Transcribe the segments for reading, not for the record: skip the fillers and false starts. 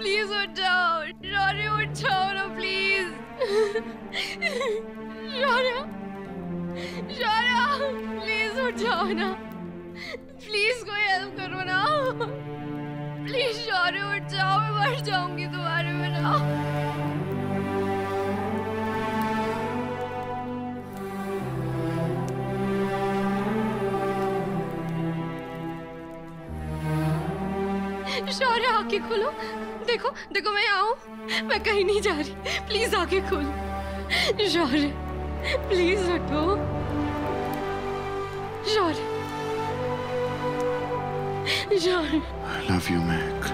Please उठ जाओ। शौर्य उठ जाओ ना प्लीज। शौर्य, शौर्य प्लीज उठ जाओ ना। प्लीज कोई हेल्प करो ना। प्लीज शौर्य उठ जाओ, मैं मर जाऊंगी तुम्हारे बिना। शौर्य आंखें खोलो। देखो देखो मैं यहाँ हूँ, मैं कहीं नहीं जा रही। प्लीज आंखें खोलो। शौर्य प्लीज उठो। शौर्य, शौर्य। I love you, Meg.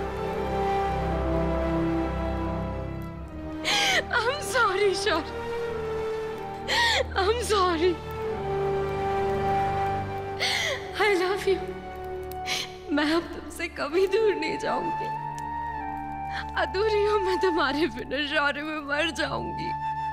I'm sorry, Shaurya. I'm sorry. I love you. मैं अब तुमसे कभी दूर नहीं जाऊंगी। अधूरी हूँ मैं तुम्हारे बिना शौर्य, में मर जाऊंगी।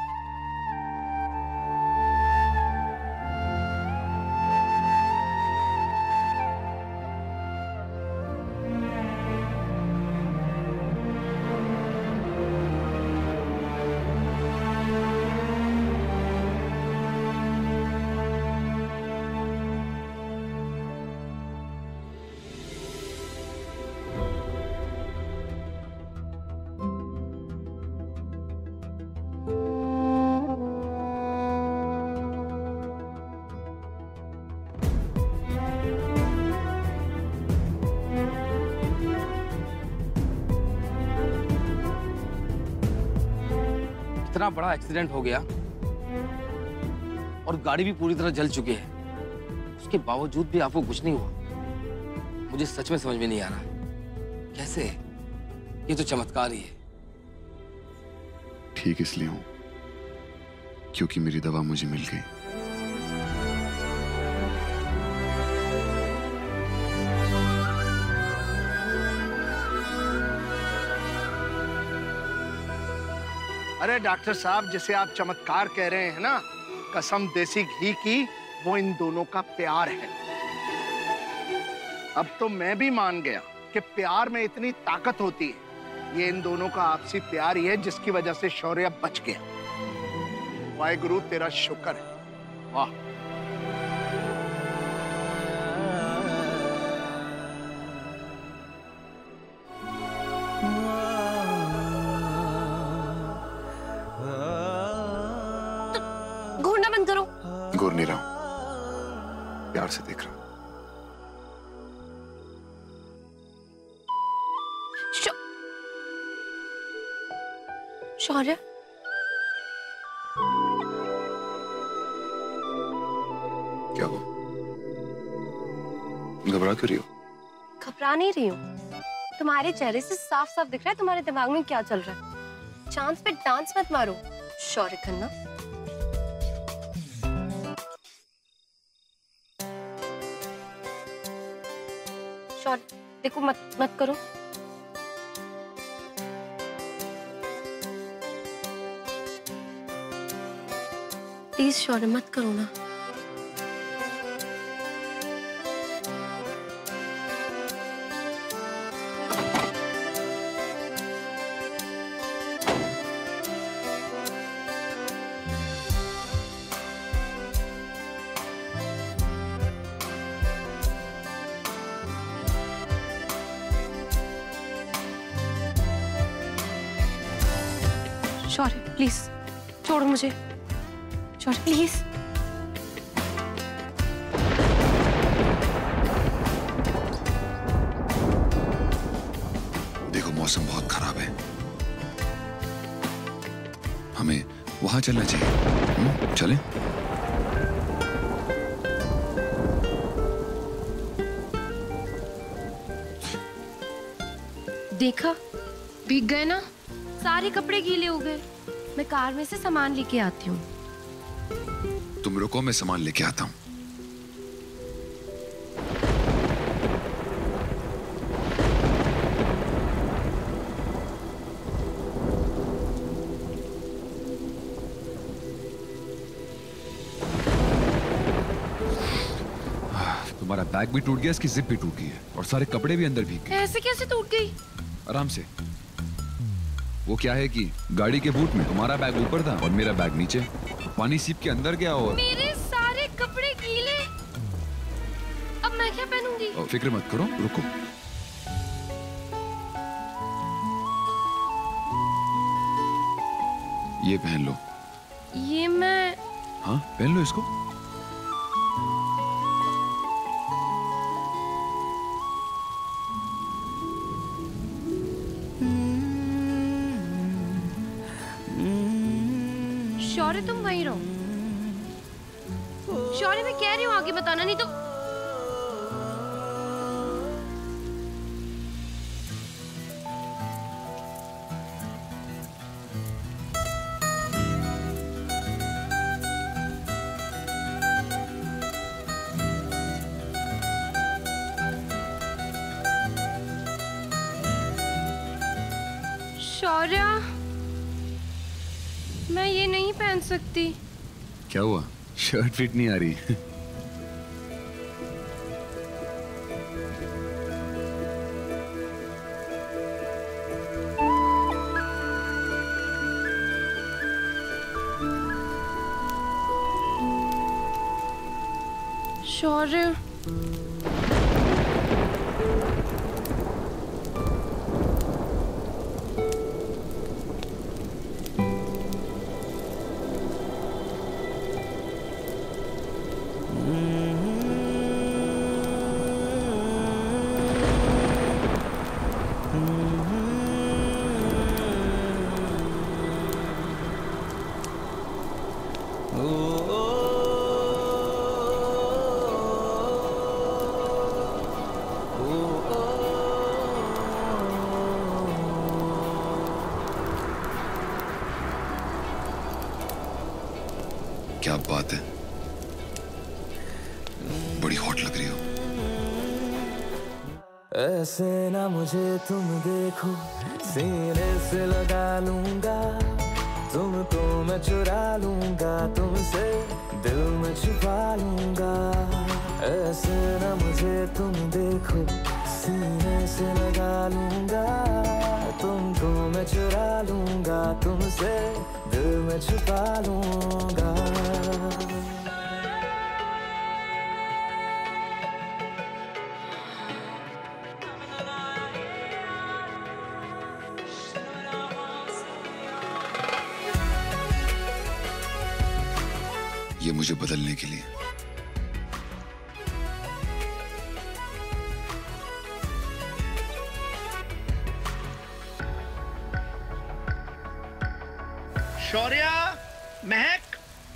इतना बड़ा एक्सीडेंट हो गया और गाड़ी भी पूरी तरह जल चुकी है, उसके बावजूद भी आपको कुछ नहीं हुआ। मुझे सच में समझ में नहीं आ रहा कैसे। ये तो चमत्कार ही है। ठीक इसलिए हूं क्योंकि मेरी दवा मुझे मिल गई। अरे डॉक्टर साहब, जिसे आप चमत्कार कह रहे हैं ना, कसम देसी घी की, वो इन दोनों का प्यार है। अब तो मैं भी मान गया कि प्यार में इतनी ताकत होती है। ये इन दोनों का आपसी प्यार ही है जिसकी वजह से शौर्य बच गया। वाहेगुरु तेरा शुक्र है। वाह। घूरना बंद करो। घूर नहीं रहा हूं, प्यार से देख रहा हूं। शौर्य, क्या हुआ? घबरा क्यों रही हो? घबरा नहीं रही हूँ। तुम्हारे चेहरे से साफ साफ दिख रहा है तुम्हारे दिमाग में क्या चल रहा है। चांस पे डांस मत मारो शौर्य खन्ना। शौर्य देखो, मत करो। प्लीज शौर्य मत करो ना। शौर्य प्लीज छोड़ो मुझे। शौर्य प्लीज। देखो मौसम बहुत खराब है, हमें वहां चलना चाहिए। चलें? देखा, भीग गए ना, सारे कपड़े गीले हो गए। मैं कार में से सामान लेके आती हूँ। तुम रुको, मैं सामान लेके आता हूं। तुम्हारा बैग भी टूट गया, इसकी जिप भी टूट गई है और सारे कपड़े भी अंदर भीग गए। ऐसे कैसे टूट गई? आराम से, वो क्या है कि गाड़ी के बूट में तुम्हारा बैग ऊपर था और मेरा बैग नीचे। पानी सीप के अंदर गया और मेरे सारे कपड़े गीले। अब मैं क्या पहनूंगी? फिक्र मत करो, रुको। ये पहन लो। ये मैं? हाँ पहन लो इसको। शौर्य तुम वहीं रहो। शौर्य मैं कह रही हूँ आगे बताना, नहीं तो। शौर्य मैं ये नहीं पहन सकती। क्या हुआ? शर्ट फिट नहीं आ रही? शौर्य क्या बात है, बड़ी हॉट लग रही हो। ऐसे ना मुझे तुम देखो, सीने से लगा लूंगा तुमको मैं, चुरा लूंगा तुमसे, दिल में छुपा लूंगा। ऐसे ना मुझे तुम देखो, सीने से लगा लूंगा तुमको मैं, चुरा लूंगा तुमसे, दिल में छुपा लूंगा। ये मुझे बदलने के लिए। शौर्य, महक,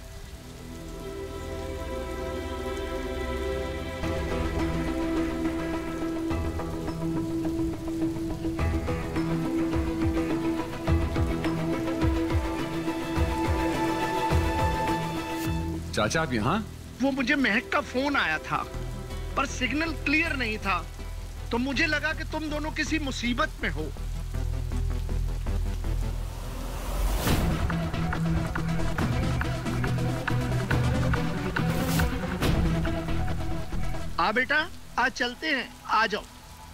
चाचा आप यहाँ? वो मुझे महक का फोन आया था पर सिग्नल क्लियर नहीं था, तो मुझे लगा कि तुम दोनों किसी मुसीबत में हो। आ बेटा, आज चलते हैं, आ जाओ।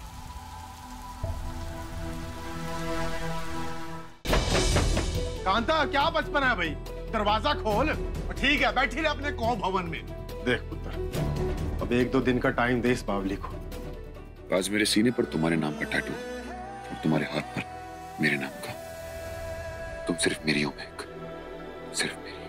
कांता क्या बचपन है भाई, दरवाजा खोल। ठीक है, बैठी रहे अपने कौ भवन में। देख पुत्र, अब 1-2 दिन का टाइम दे इस बावली को। आज मेरे सीने पर तुम्हारे नाम का टैटू और तुम्हारे हाथ पर मेरे नाम का। तुम सिर्फ मेरी हो महक, सिर्फ मेरी।